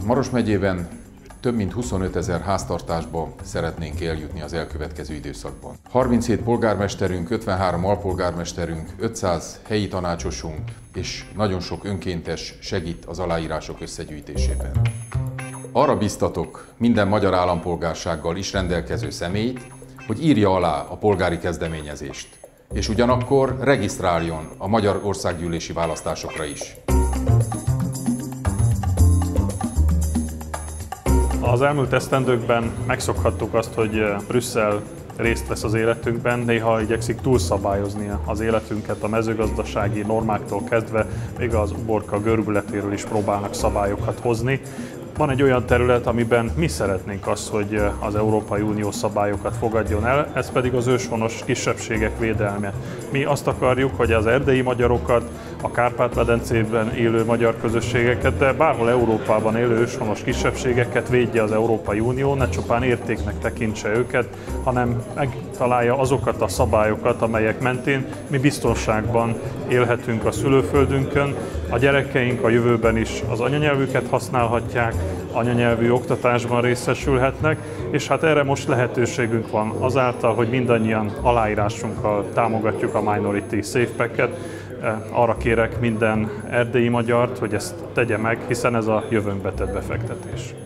Maros megyében több mint 25 000 háztartásba szeretnénk eljutni az elkövetkező időszakban. 37 polgármesterünk, 53 alpolgármesterünk, 500 helyi tanácsosunk és nagyon sok önkéntes segít az aláírások összegyűjtésében. Arra biztatok minden magyar állampolgársággal is rendelkező személyt, hogy írja alá a polgári kezdeményezést, és ugyanakkor regisztráljon a magyar országgyűlési választásokra is. Az elmúlt esztendőkben megszokhattuk azt, hogy Brüsszel részt vesz az életünkben, néha igyekszik túlszabályozni az életünket, a mezőgazdasági normáktól kezdve, még az uborka görbületéről is próbálnak szabályokat hozni. Van egy olyan terület, amiben mi szeretnénk azt, hogy az Európai Unió szabályokat fogadjon el, ez pedig az őshonos kisebbségek védelme. Mi azt akarjuk, hogy az erdélyi magyarokat, a Kárpát-medencében élő magyar közösségeket, de bárhol Európában élő őshonos kisebbségeket védje az Európai Unió, ne csupán értéknek tekintse őket, hanem megtalálja azokat a szabályokat, amelyek mentén mi biztonságban élhetünk a szülőföldünkön, a gyerekeink a jövőben is az anyanyelvüket használhatják, anyanyelvű oktatásban részesülhetnek, és hát erre most lehetőségünk van azáltal, hogy mindannyian aláírásunkkal támogatjuk a Minority Safe Pack-et. Arra kérek minden erdélyi magyart, hogy ezt tegye meg, hiszen ez a jövőnkbe tett befektetés.